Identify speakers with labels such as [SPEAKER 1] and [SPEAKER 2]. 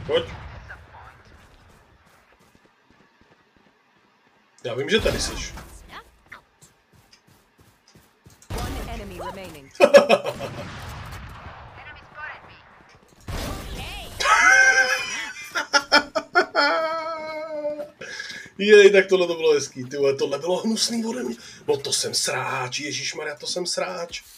[SPEAKER 1] Pojď. Já vím, že tady jsi. Jej, tak tohle to bylo hezký, ty vole, tohle bylo hnusný ode mě. No to jsem sráč, ježišmarja, to jsem sráč.